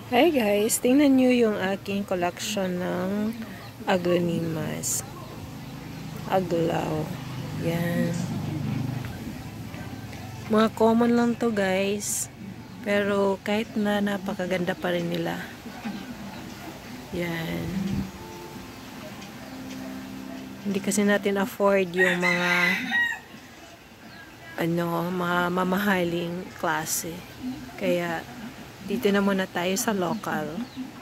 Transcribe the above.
Hi guys, tingnan nyo yung aking collection ng aglonemas. Aglaw. Yan. Mga common lang to guys. Pero kahit na napakaganda pa rin nila. Yan. Hindi kasi natin afford yung mga mga mamahaling klase. Kaya dito na muna tayo sa local.